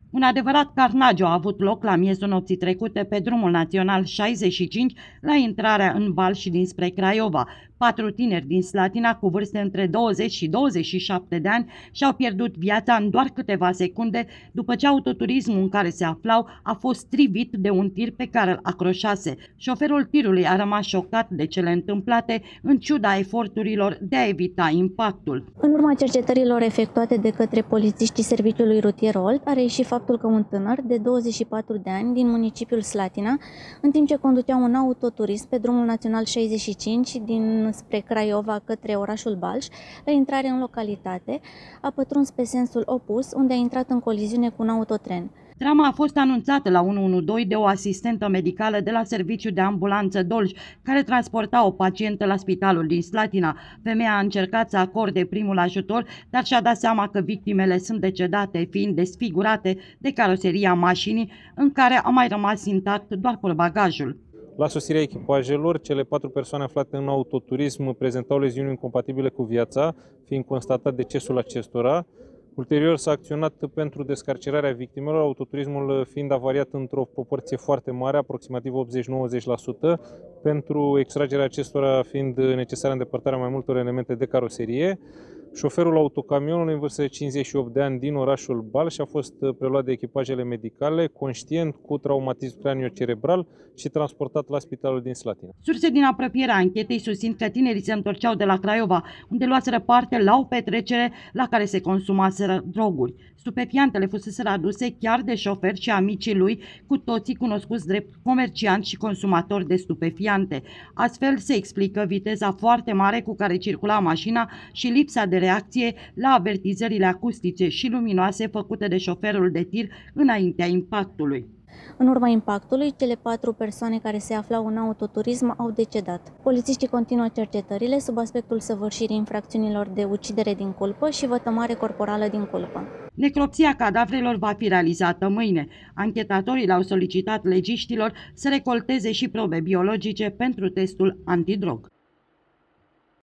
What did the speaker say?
Un adevărat carnagiu a avut loc la miezul nopții trecute pe drumul național 65 la intrarea în Balș dinspre Craiova. 4 tineri din Slatina cu vârste între 20 și 27 de ani și-au pierdut viața în doar câteva secunde după ce autoturismul în care se aflau a fost trivit de un tir pe care îl acroșase. Șoferul tirului a rămas șocat de cele întâmplate în ciuda eforturilor de a evita impactul. În urma cercetărilor efectuate de către polițiștii Serviciului Rutier Olt, a reieșit faptul că un tânăr de 24 de ani din municipiul Slatina, în timp ce conducea un autoturism pe drumul național 65 spre Craiova către orașul Balș, la intrare în localitate, a pătruns pe sensul opus, unde a intrat în coliziune cu un autotren. Drama a fost anunțată la 112 de o asistentă medicală de la Serviciul de Ambulanță Dolj, care transporta o pacientă la spitalul din Slatina. Femeia a încercat să acorde primul ajutor, dar și-a dat seama că victimele sunt decedate, fiind desfigurate de caroseria mașinii, în care a mai rămas intact doar portbagajul. La sosirea echipajelor, cele 4 persoane aflate în autoturism prezentau leziuni incompatibile cu viața, fiind constatat decesul acestora. Ulterior s-a acționat pentru descarcerarea victimelor, autoturismul fiind avariat într-o proporție foarte mare, aproximativ 80-90%, pentru extragerea acestora fiind necesară îndepărtarea mai multor elemente de caroserie. Șoferul autocamionului, în vârstă de 58 de ani, din orașul Balș, a fost preluat de echipajele medicale, conștient, cu traumatism craniocerebral și transportat la spitalul din Slatina. Surse din apropierea anchetei susțin că tinerii se întorceau de la Craiova, unde luaseră parte la o petrecere la care se consumaseră droguri. Stupefiantele fusese aduse chiar de șofer și amicii lui, cu toții cunoscuți drept comercianți și consumatori de stupefiante. Astfel se explică viteza foarte mare cu care circula mașina și lipsa de reacție la avertizările acustice și luminoase făcute de șoferul de tir înaintea impactului. În urma impactului, cele 4 persoane care se aflau în autoturism au decedat. Polițiștii continuă cercetările sub aspectul săvârșirii infracțiunilor de ucidere din culpă și vătămare corporală din culpă. Necropsia cadavrelor va fi realizată mâine. Anchetatorii le-au solicitat legiștilor să recolteze și probe biologice pentru testul antidrog.